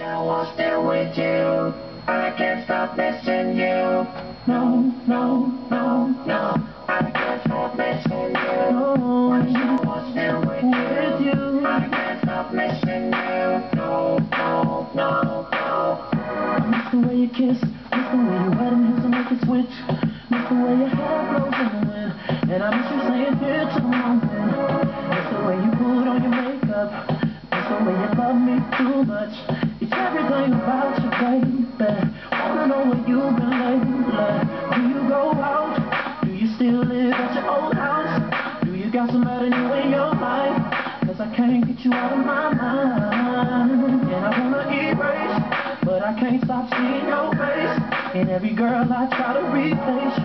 I was there with you. I can't stop missing you. No, no, no, no. I can't stop missing you. No, I was there with you. I can't stop missing you. No, no, no, no. I miss the way you kiss, miss the way your wedding hands will make it switch, miss the way your hair blows in the wind, and I miss you saying here to the mountain. Miss the way you put on your makeup, miss the way you love me too much. It's everything about you, baby. Wanna know where you've been lately. Do you go out? Do you still live at your old house? Do you got somebody new in your life? Cause I can't get you out of my mind, and I wanna erase, but I can't stop seeing your face. And every girl I try to replace,